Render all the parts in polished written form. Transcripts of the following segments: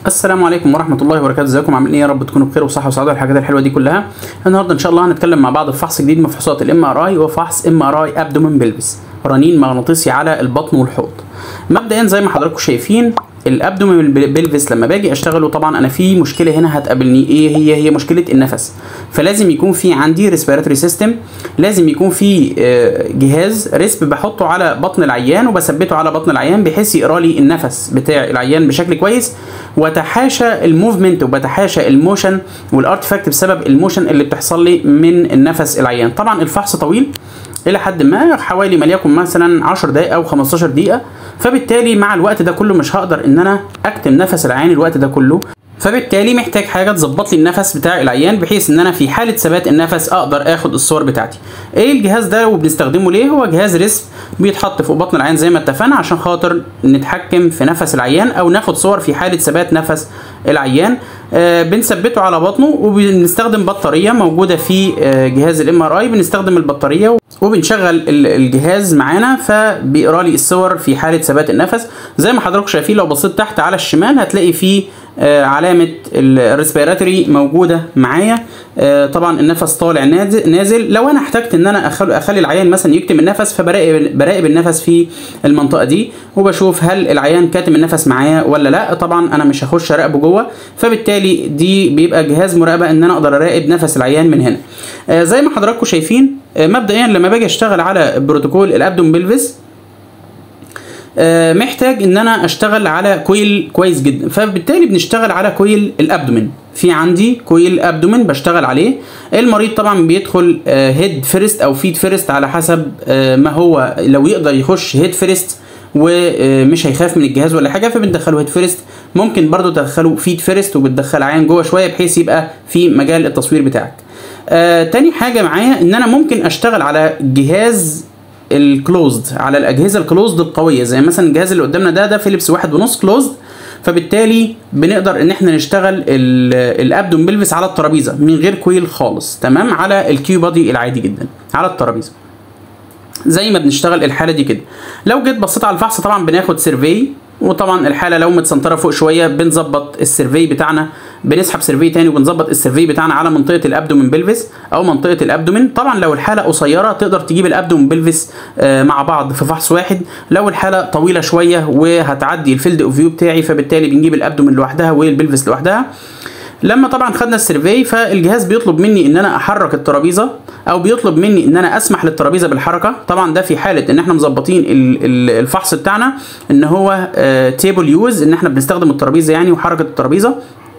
السلام عليكم ورحمة الله وبركاته. ازيكم عاملين ايه؟ يا رب تكونوا بخير وصحة وسعادة والحاجات الحلوة دي كلها. النهارده ان شاء الله هنتكلم مع بعض في فحص جديد من فحوصات الام ار اي، وفحص ام ار اي ابدومين بلفس، رنين مغناطيسي على البطن والحوض. مبدئيا زي ما حضراتكم شايفين الابدومين بلفس لما باجي اشتغله طبعا انا في مشكله هنا هتقابلني. ايه هي مشكله النفس. فلازم يكون في عندي ريسبيراتوري سيستم، لازم يكون في جهاز ريسب بحطه على بطن العيان وبثبته على بطن العيان بحيث يقرا لي النفس بتاع العيان بشكل كويس، وتحاشى الموفمنت وبتحاشى الموشن والارتفاكت بسبب الموشن اللي بتحصل لي من النفس العيان. طبعا الفحص طويل الى حد ما، حوالي ما ليكن مثلا 10 دقائق او 15 دقيقه، فبالتالي مع الوقت ده كله مش هقدر ان انا اكتم نفس العيان الوقت ده كله، فبالتالي محتاج حاجه تظبط لي النفس بتاع العيان بحيث ان انا في حاله ثبات النفس اقدر اخد الصور بتاعتي. ايه الجهاز ده وبنستخدمه ليه؟ هو جهاز ريسب بيتحط فوق بطن العيان زي ما اتفقنا عشان خاطر نتحكم في نفس العيان او ناخد صور في حاله ثبات نفس العيان. بنثبته على بطنه وبنستخدم بطاريه موجوده في جهاز الام ار اي. بنستخدم البطاريه وبنشغل الجهاز معانا فبيقرا لي الصور في حاله ثبات النفس. زي ما حضراتكم شايفين لو بصيت تحت على الشمال هتلاقي فيه علامه الريسبيراتوري موجوده معايا. طبعا النفس طالع نازل. لو انا احتجت ان انا اخلي العيان مثلا يكتم النفس فبراقب النفس في المنطقه دي وبشوف هل العيان كاتم النفس معايا ولا لا. طبعا انا مش هخش اراقبه جوه، فبالتالي دي بيبقى جهاز مراقبه ان انا اقدر اراقب نفس العيان من هنا. زي ما حضراتكم شايفين مبدئيا لما باجي اشتغل على بروتوكول الابدومين بلفس محتاج ان انا اشتغل على كويل كويس جدا، فبالتالي بنشتغل على كويل الابدومين. في عندي كويل ابدومين بشتغل عليه. المريض طبعا بيدخل هيد فيرست او فيد فيرست على حسب ما هو، لو يقدر يخش هيد فيرست ومش هيخاف من الجهاز ولا حاجه فبندخله هيد فيرست. ممكن برضو تدخله فيد فيرست وبتدخل عين جوه شويه بحيث يبقى في مجال التصوير بتاعك. تاني حاجه معايا ان انا ممكن اشتغل على جهاز الكلوزد، على الاجهزه الكلوزد القويه زي مثلا الجهاز اللي قدامنا ده فيليبس 1.5 كلوزد. فبالتالي بنقدر ان احنا نشتغل الابدومين بلفس على الترابيزه من غير كويل خالص، تمام، على الكيو بادي العادي جدا على الترابيزه زي ما بنشتغل الحاله دي كده. لو جيت بصيت على الفحص طبعا بناخد سيرفي، وطبعا الحاله لو متسنطره فوق شويه بنظبط السيرفي بتاعنا، بنسحب سيرفي تاني وبنظبط السيرفي بتاعنا على منطقه الابدومين بلفس او منطقه الابدومين. طبعا لو الحاله قصيره تقدر تجيب الابدومين بلفس مع بعض في فحص واحد. لو الحاله طويله شويه وهتعدي الفيلد اوف فيو بتاعي فبالتالي بنجيب الابدومين لوحدها والبلفس لوحدها. لما طبعا خدنا السيرفي فالجهاز بيطلب مني ان انا احرك الترابيزه او بيطلب مني ان انا اسمح للترابيزه بالحركه. طبعا ده في حاله ان احنا مظبطين الفحص بتاعنا ان هو تيبل يوز، ان احنا بنستخدم الترابيزه يعني وحركه الترابيزه.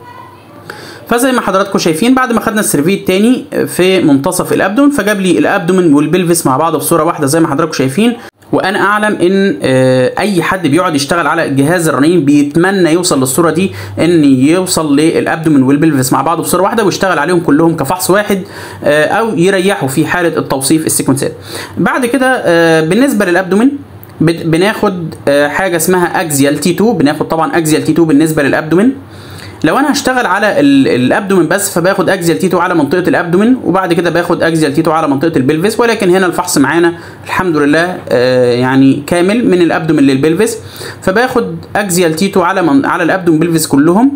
فزي ما حضراتكم شايفين بعد ما خدنا السيرفي التاني في منتصف الابدومين فجاب لي الابدومين والبلفس مع بعض في صوره واحده زي ما حضراتكم شايفين. وانا اعلم ان اي حد بيقعد يشتغل على جهاز الرنين بيتمنى يوصل للصوره دي، ان يوصل للابدومين والبلفس مع بعض في صوره واحده ويشتغل عليهم كلهم كفحص واحد او يريحوا في حاله التوصيف السيكونسات. بعد كده بالنسبه للابدومين بناخد حاجه اسمها اكزيال تي 2. بناخد طبعا اكزيال تي 2 بالنسبه للابدومين. لو انا هشتغل على الابدومين بس فباخد اكزيال تي 2 على منطقه الابدومين، وبعد كده باخد اكزيال تي 2 على منطقه البلفس. ولكن هنا الفحص معانا الحمد لله يعني كامل من الابدومين للبلفس، فباخد اكزيال تي 2 على الابدومين بلفس كلهم.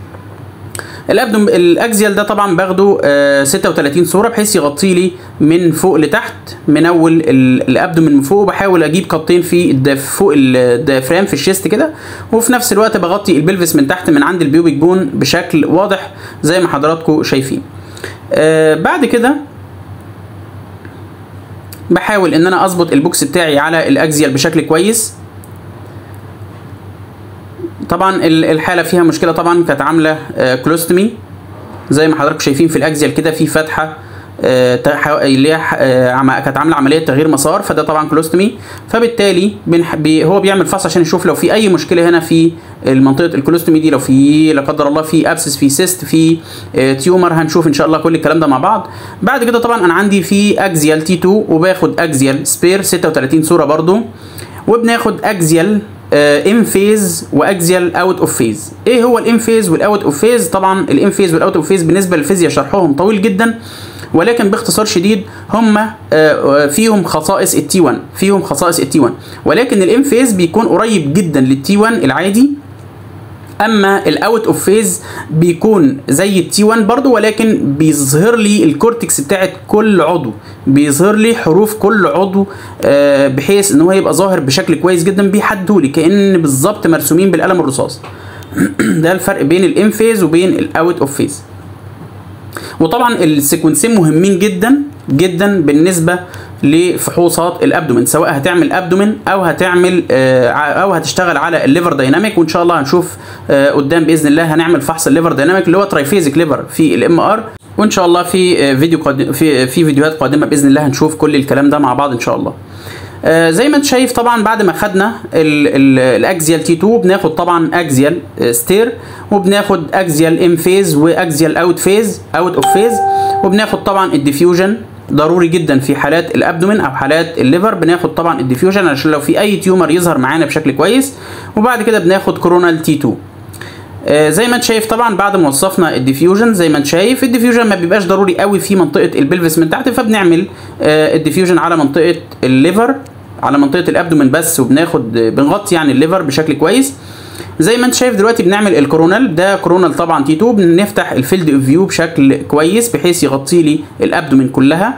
الاكزيال ده طبعا باخده 36 صوره بحيث يغطي لي من فوق لتحت، من اول الابدومين من فوق، وبحاول اجيب قطين في فوق الديافرام في الشيست كده، وفي نفس الوقت بغطي البلفس من تحت من عند البيوبيك بون بشكل واضح زي ما حضراتكم شايفين. بعد كده بحاول ان انا اظبط البوكس بتاعي على الاكزيال بشكل كويس. طبعا الحاله فيها مشكله، طبعا كانت عامله كلوستومي زي ما حضراتكم شايفين في الاكزيال كده في فتحه اللي كانت عامله عمليه تغيير مسار، فده طبعا كلوستومي. فبالتالي هو بيعمل فحص عشان يشوف لو في اي مشكله هنا في منطقه الكلوستومي دي، لو في لا قدر الله في ابسس، في سيست، في تيومر. هنشوف ان شاء الله كل الكلام ده مع بعض. بعد كده طبعا انا عندي في اكزيال تي 2 وباخد اكزيال سبير 36 صوره برضو، وبناخد اكزيال ام فيز واكزيال اوت اوف فيز. ايه هو الام فيز والاوت اوف فيز؟ طبعا الام فيز والاوت اوف فيز بالنسبه للفيزياء شرحهم طويل جدا، ولكن باختصار شديد هم فيهم خصائص التي 1، فيهم خصائص التي 1، ولكن الام فيز بيكون قريب جدا للتي 1 العادي اما الاوت اوف فيز بيكون زي التي 1 برضو، ولكن بيظهر لي الكورتكس بتاعت كل عضو، بيظهر لي حروف كل عضو بحيث ان هو يبقى ظاهر بشكل كويس جدا، بيحددوا لي كأن بالظبط مرسومين بالقلم الرصاص. ده الفرق بين الان فيز وبين الاوت اوف فيز. وطبعا السيكونسين مهمين جدا جدا بالنسبه لفحوصات الابدومين، سواء هتعمل ابدومين او هتعمل او هتشتغل على الليفر دايناميك. وان شاء الله هنشوف قدام باذن الله هنعمل فحص الليفر دايناميك اللي هو ترايفيزيك ليفر في الام ار. وان شاء الله في فيديوهات قادمه باذن الله هنشوف كل الكلام ده مع بعض ان شاء الله. زي ما انت شايف طبعا بعد ما خدنا الاكزيال تي 2 بناخد طبعا اكزيال ستير، وبناخد اكزيال ام فيز واكزيال اوت اوف فيز، وبناخد طبعا الديفيوجن ضروري جدا في حالات الابدومين او حالات الليفر. بناخد طبعا الديفيوجن عشان لو في اي تيومر يظهر معانا بشكل كويس. وبعد كده بناخد كورونال تي 2. زي ما انت شايف طبعا بعد ما وصفنا الديفيوجن، زي ما انت شايف الديفيوجن ما بيبقاش ضروري قوي في منطقه البلفس من تحت، فبنعمل الديفيوجن على منطقه الليفر، على منطقه الابدومين بس، بنغطي يعني الليفر بشكل كويس. زي ما انت شايف دلوقتي بنعمل الكورونال، ده كورونال طبعا تي 2، بنفتح الفيلد اوف فيو بشكل كويس بحيث يغطي لي الابدومين كلها.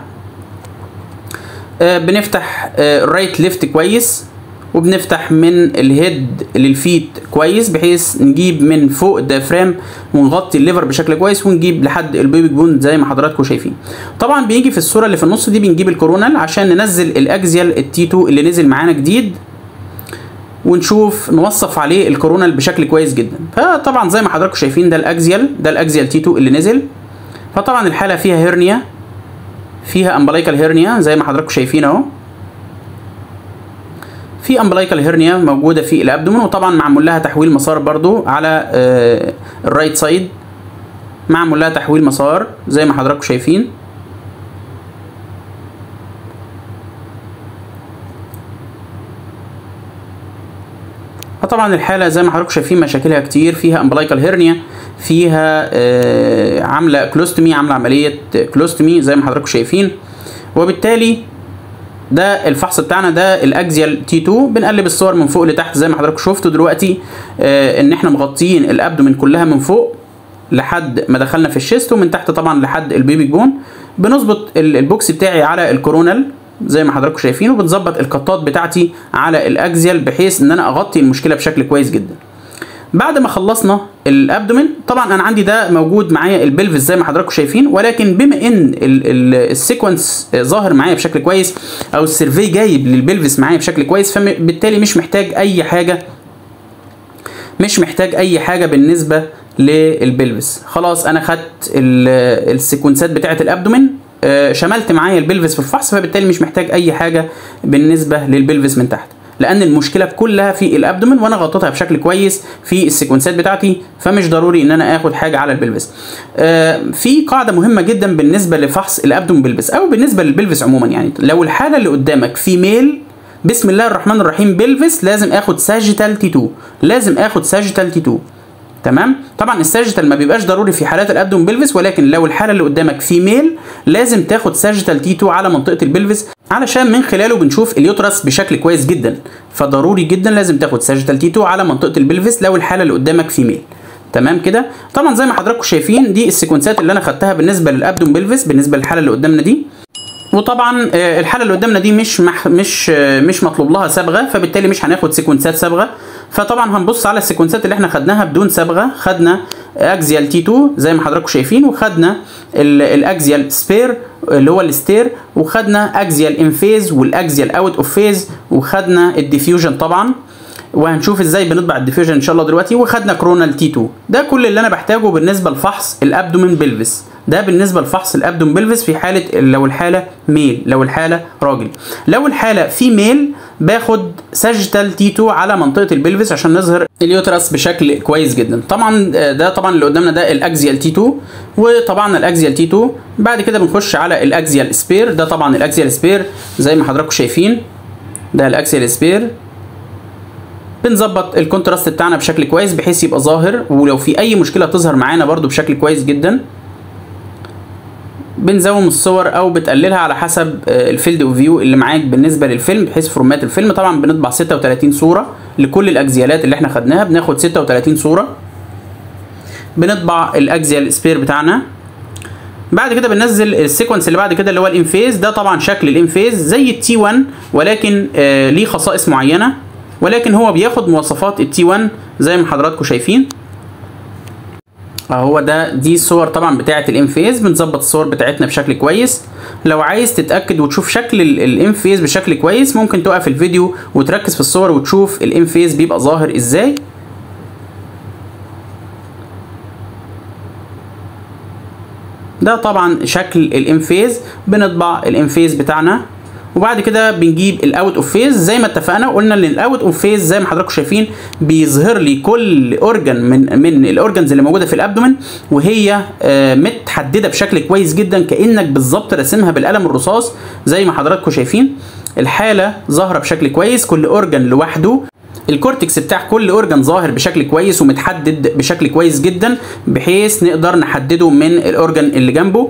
بنفتح الرايت ليفت كويس، وبنفتح من الهيد للفيت كويس بحيث نجيب من فوق الديافرام ونغطي الليفر بشكل كويس، ونجيب لحد البيبي بون زي ما حضراتكم شايفين. طبعا بيجي في الصوره اللي في النص دي بنجيب الكورونال عشان ننزل الاكزيال التي 2 اللي نزل معانا جديد، ونشوف نوصف عليه الكورونال بشكل كويس جدا. فطبعا زي ما حضراتكم شايفين ده الاكزيال تي 2 اللي نزل. فطبعا الحاله فيها هيرنيا، فيها امبلايكال هيرنيا زي ما حضراتكم شايفين اهو، في امبلايكال هيرنيا موجوده في الابدومين، وطبعا معمول لها تحويل مسار برضو على الرايت سايد، معمول لها تحويل مسار زي ما حضراتكم شايفين. فطبعا الحاله زي ما حضراتكم شايفين مشاكلها كتير، فيها امبلايكال هيرنيا، فيها عامله كلوستومي، عامله عمليه كلوستومي زي ما حضراتكم شايفين. وبالتالي ده الفحص بتاعنا، ده الاكزيال تي 2. بنقلب الصور من فوق لتحت زي ما حضراتكم شفتوا دلوقتي ان احنا مغطيين الابدومين كلها من فوق لحد ما دخلنا في الشيست، ومن تحت طبعا لحد البيبي بون. بنظبط البوكس بتاعي على الكورونال زي ما حضراتكم شايفين، وبنظبط القطات بتاعتي على الاكزيال بحيث ان انا اغطي المشكله بشكل كويس جدا. بعد ما خلصنا الابدومين طبعا انا عندي ده موجود معايا البلفس زي ما حضراتكم شايفين، ولكن بما ان السيكونس ظاهر معايا بشكل كويس او السيرفي جايب للبلفس معايا بشكل كويس، فبالتالي مش محتاج اي حاجه بالنسبه للبلفس. خلاص انا خدت السيكونسات بتاعه الابدومين، شملت معايا البلفس في الفحص، فبالتالي مش محتاج اي حاجه بالنسبه للبلفس من تحت، لان المشكله كلها في الابدومين وانا غطيتها بشكل كويس في السيكونسات بتاعتي، فمش ضروري ان انا اخد حاجه على البلفس. في قاعده مهمه جدا بالنسبه لفحص الابدومين بلفس او بالنسبه للبلفس عموما، يعني لو الحاله اللي قدامك فيميل بسم الله الرحمن الرحيم بلفس، لازم اخد ساجيتال تي 2، لازم اخد ساجيتال تي 2. تمام. طبعا الساجيتال ما بيبقاش ضروري في حالات الابدومين بلفس، ولكن لو الحاله اللي قدامك فيميل لازم تاخد ساجيتال تي 2 على منطقه البلفس، علشان من خلاله بنشوف اليوترس بشكل كويس جدا. فضروري جدا لازم تاخد ساجيتال تي 2 على منطقه البلفس لو الحاله اللي قدامك فيميل. تمام كده. طبعا زي ما حضراتكم شايفين دي السيكونسات اللي انا خدتها بالنسبه للابدومين بلفس بالنسبه للحاله اللي قدامنا دي. وطبعا الحاله اللي قدامنا دي مش مطلوب لها صبغه، فبالتالي مش هناخد سيكونسات صبغه. فطبعا هنبص على السيكونسات اللي احنا خدناها بدون صبغه. خدنا اكزيال تي 2 زي ما حضراتكم شايفين، وخدنا الاكزيال سبير اللي هو الستير، وخدنا اكزيال ان فيز والاكزيال اوت اوف فيز، وخدنا الديفيوجن طبعا، وهنشوف ازاي بنطبع الديفيوجن ان شاء الله دلوقتي، وخدنا كرونال تي 2. ده كل اللي انا بحتاجه بالنسبه لفحص الابدومين بلفس. ده بالنسبه لفحص الابدومين بلفس في حاله لو الحاله ميل، لو الحاله راجل. لو الحاله فيميل باخد ساجيتال تي 2 على منطقه البلفس عشان نظهر اليوترس بشكل كويس جدا. طبعا ده طبعا اللي قدامنا ده الاكزيال تي 2، وطبعا الاكزيال تي 2 بعد كده بنخش على الاكزيال سبير. ده طبعا الاكزيال سبير زي ما حضراتكم شايفين، ده الاكزيال سبير. بنظبط الكونتراست بتاعنا بشكل كويس بحيث يبقى ظاهر، ولو في اي مشكله تظهر معانا برده بشكل كويس جدا. بنزوم الصور او بتقللها على حسب الفيلد اوف فيو اللي معاك بالنسبه للفيلم، بحيث فورمات الفيلم طبعا بنطبع 36 صوره لكل الاكزيالات اللي احنا خدناها، بناخد 36 صوره. بنطبع الاكزيال سبير بتاعنا. بعد كده بننزل السيكونس اللي بعد كده اللي هو الانفيز. ده طبعا شكل الانفيز زي التي 1 ولكن ليه خصائص معينه، ولكن هو بياخد مواصفات التي 1 زي ما حضراتكم شايفين. اهو دي الصور طبعا بتاعه الانفيز. بنظبط الصور بتاعتنا بشكل كويس. لو عايز تتاكد وتشوف شكل الانفيز بشكل كويس ممكن توقف الفيديو وتركز في الصور وتشوف الانفيز بيبقى ظاهر ازاي. ده طبعا شكل الانفيز. بنطبع الانفيز بتاعنا وبعد كده بنجيب الاوت اوف فيز زي ما اتفقنا. قلنا ان الاوت اوف فيز زي ما حضراتكم شايفين بيظهر لي كل اورجن من الاورجنز اللي موجوده في الابدومن وهي متحدده بشكل كويس جدا كانك بالظبط راسمها بالقلم الرصاص زي ما حضراتكم شايفين. الحاله ظاهره بشكل كويس، كل اورجن لوحده. الكورتكس بتاع كل اورجن ظاهر بشكل كويس ومتحدد بشكل كويس جدا بحيث نقدر نحدده من الاورجن اللي جنبه.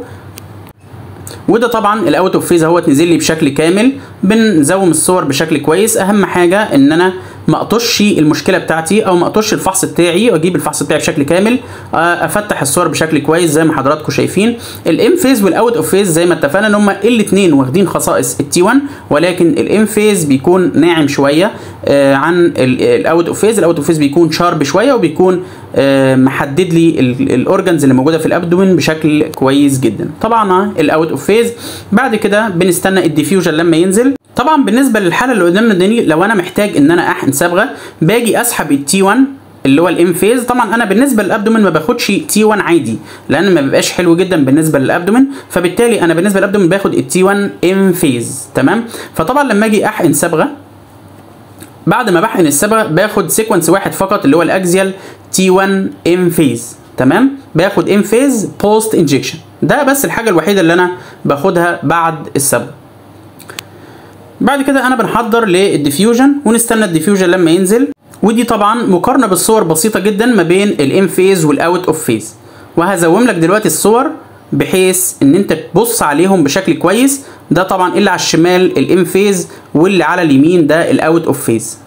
وده طبعا الاوت اوف فيز اهوت نزل لي بشكل كامل. بنزوم الصور بشكل كويس. اهم حاجه ان انا ما اقطش المشكله بتاعتي او ما اقطش الفحص بتاعي واجيب الفحص بتاعي بشكل كامل. افتح الصور بشكل كويس زي ما حضراتكم شايفين. الام فيز والاوت اوف فيز زي ما اتفقنا ان هم الاثنين واخدين خصائص التي 1 ولكن الام فيز بيكون ناعم شويه عن الاوت اوف فيز. الاوت اوف فيز بيكون شارب شويه وبيكون محدد لي الاورجنز اللي موجوده في الابدومين بشكل كويس جدا. طبعا الاوت اوف فيز. بعد كده بنستنى الديفيوجن لما ينزل. طبعا بالنسبه للحاله اللي قدامنا دي لو انا محتاج ان انا احقن صبغه باجي اسحب التي 1 اللي هو الام فيز. طبعا انا بالنسبه للابدومين ما باخدش تي 1 عادي لان ما بيبقاش حلو جدا بالنسبه للابدومين، فبالتالي انا بالنسبه للابدومين باخد التي 1 ام فيز. تمام. فطبعا لما اجي احقن صبغه بعد ما بحقن الصبغه باخد سيكونس واحد فقط اللي هو الاكزيال تي 1 ام فيز. تمام. باخد ام فيز بوست انجكشن. ده بس الحاجه الوحيده اللي انا باخدها بعد الصبغه. بعد كده انا بنحضر للديفيوجن ونستنى الديفيوجن لما ينزل. ودي طبعا مقارنه بالصور بسيطه جدا ما بين الام فيز والاوت اوف فيز. وهزوم لك دلوقتي الصور بحيث ان انت تبص عليهم بشكل كويس. ده طبعا اللي على الشمال الام فيز واللي على اليمين ده الاوت اوف فيز.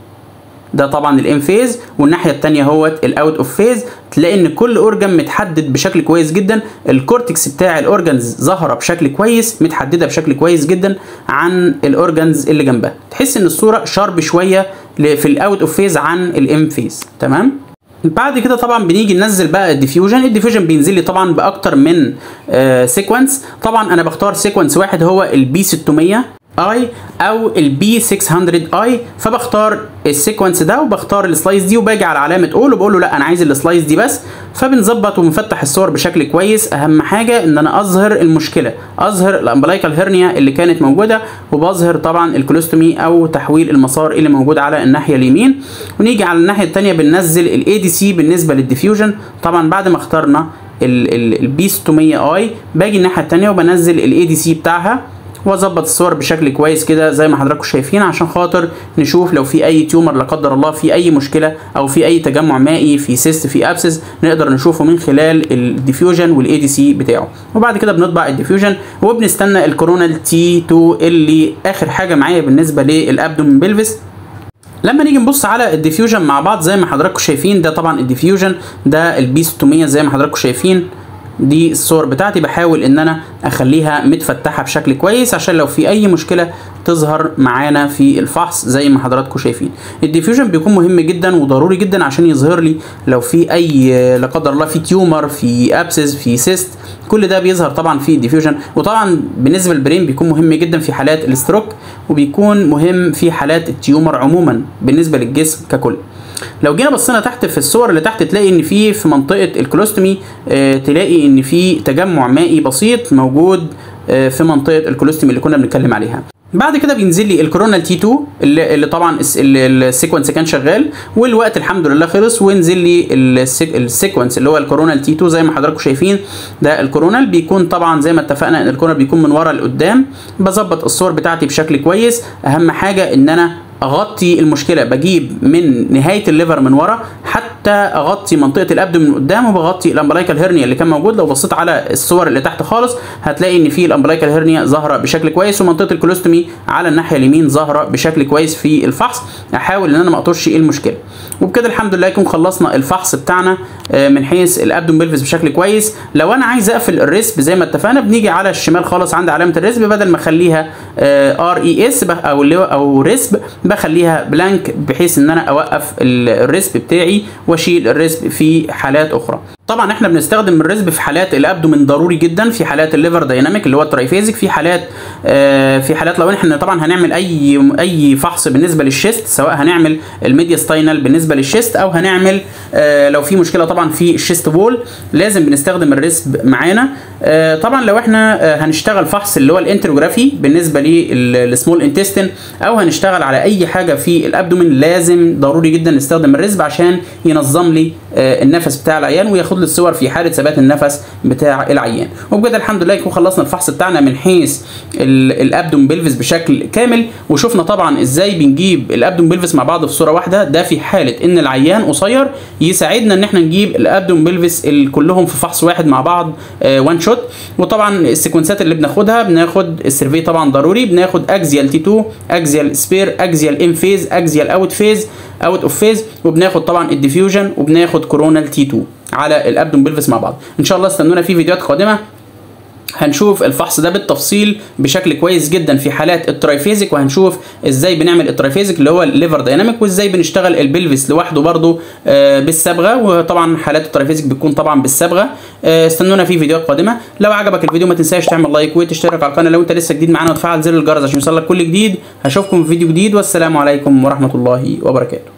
ده طبعا الام فيز والناحيه الثانيه هوت الاوت اوف فيز. تلاقي ان كل اورجن متحدد بشكل كويس جدا. الكورتكس بتاع الاورجنز ظاهره بشكل كويس متحدده بشكل كويس جدا عن الاورجنز اللي جنبها. تحس ان الصوره شارب شويه في الاوت اوف فيز عن الام فيز. تمام. بعد كده طبعا بنيجي ننزل بقى الديفيوجن. الديفيوجن بينزل لي طبعا باكتر من سيكونس. طبعا انا بختار سيكونس واحد هو البي 600 اي او البي 600 اي. فبختار السيكونس ده وبختار السلايس دي وباجي على علامه اول وبقول له لا انا عايز السلايس دي بس. فبنظبط وبنفتح الصور بشكل كويس. اهم حاجه ان انا اظهر المشكله، اظهر الامبلايكال هيرنيا اللي كانت موجوده وبظهر طبعا الكولوستومي او تحويل المسار اللي موجود على الناحيه اليمين. ونيجي على الناحيه الثانيه بننزل الاي دي سي بالنسبه للديفيوجن. طبعا بعد ما اخترنا البي 600 اي باجي الناحيه الثانيه وبنزل الاي دي سي بتاعها واظبط الصور بشكل كويس كده زي ما حضراتكم شايفين عشان خاطر نشوف لو في اي تيومر لا قدر الله، في اي مشكله او في اي تجمع مائي، في سيست، في ابسس، نقدر نشوفه من خلال الديفيوجن والاي دي سي بتاعه. وبعد كده بنطبع الديفيوجن وبنستنى الكورونال تي 2 اللي اخر حاجه معايا بالنسبه للابدومين بلفس. لما نيجي نبص على الديفيوجن مع بعض زي ما حضراتكم شايفين ده طبعا الديفيوجن ده البي 600 زي ما حضراتكم شايفين. دي الصور بتاعتي بحاول ان انا اخليها متفتحه بشكل كويس عشان لو في اي مشكله تظهر معانا في الفحص زي ما حضراتكم شايفين. الديفيوجن بيكون مهم جدا وضروري جدا عشان يظهر لي لو في اي لا قدر الله في تيومر، في ابسس، في سيست، كل ده بيظهر طبعا في الديفيوجن. وطبعا بالنسبه للبرين بيكون مهم جدا في حالات الاستروك وبيكون مهم في حالات التيومر عموما بالنسبه للجسم ككل. لو جينا بصينا تحت في الصور اللي تحت تلاقي ان في منطقه الكولوستومي تلاقي ان في تجمع مائي بسيط موجود في منطقه الكولوستومي اللي كنا بنتكلم عليها. بعد كده بينزل لي الكورونال تي 2 اللي طبعا السيكونس كان شغال والوقت الحمد لله خلص، ونزل لي السيكونس اللي هو الكورونال تي 2 زي ما حضراتكم شايفين. ده الكورونال بيكون طبعا زي ما اتفقنا ان الكورونال بيكون من ورا لقدام. بظبط الصور بتاعتي بشكل كويس. اهم حاجه ان انا اغطي المشكله، بجيب من نهايه الليفر من ورا حتى اغطي منطقه الابدومين من قدام، وبغطي الامبلايكال هيرنيا اللي كان موجود. لو بصيت على الصور اللي تحت خالص هتلاقي ان في الامبلايكال هيرنيا ظاهره بشكل كويس ومنطقه الكولوستومي على الناحيه اليمين ظاهره بشكل كويس في الفحص. احاول ان انا ما اقطعش المشكله. وبكده الحمد لله يكون خلصنا الفحص بتاعنا من حيث الابدومين بلفس بشكل كويس. لو انا عايز اقفل الريسب زي ما اتفقنا بنيجي على الشمال خالص عند علامه الريسب، بدل ما اخليها RES او ريسب بخليها بلانك، بحيث ان انا اوقف الريسب بتاعي واشيل الريسب في حالات اخرى. طبعا احنا بنستخدم الريسب في حالات الابدومين ضروري جدا، في حالات الليفر دايناميك اللي هو الترايفيزيك، في حالات لو احنا طبعا هنعمل اي فحص بالنسبه للشيست، سواء هنعمل الميدياستاينال بالنسبه للشيست او هنعمل لو في مشكله طبعا في الشيست وول لازم بنستخدم الريسب معانا. طبعا لو احنا هنشتغل فحص اللي هو الانتروجرافي بالنسبه للسمول انتستين او هنشتغل على اي حاجه في الابدومين لازم ضروري جدا نستخدم الريسب عشان ينظم لي النفس بتاع العيان وياخد لي الصور في حاله ثبات النفس بتاع العيان. وبكده الحمد لله يكون خلصنا الفحص بتاعنا من حيث الابدومين بلفس بشكل كامل، وشفنا طبعا ازاي بنجيب الابدومين بلفس مع بعض في صوره واحده. ده في حاله ان العيان قصير يساعدنا ان احنا نجيب الابدومين بلفس كلهم في فحص واحد مع بعض وان شوت. وطبعا السيكونسات اللي بناخدها بناخد السيرفي طبعا ضروري، بناخد اكزيال تي 2، اكزيال سبير، اكزيال ان فيز، اكزيال اوت اوف فيز، وبناخد طبعا الديفيوجن، وبناخد كورونال تي 2 على الابدومين بلفس مع بعض. ان شاء الله استنونا في فيديوهات قادمه هنشوف الفحص ده بالتفصيل بشكل كويس جدا في حالات الترايفيزيك، وهنشوف ازاي بنعمل الترايفيزيك اللي هو الليفر دايناميك، وازاي بنشتغل البلفس لوحده برضو بالصبغه. وطبعا حالات الترايفيزيك بتكون طبعا بالصبغه. استنونا في فيديوهات قادمه. لو عجبك الفيديو ما تنساش تعمل لايك وتشترك على القناه لو انت لسه جديد معانا، وتفعل زر الجرس عشان يوصلك كل جديد. هشوفكم في فيديو جديد، والسلام عليكم ورحمه الله وبركاته.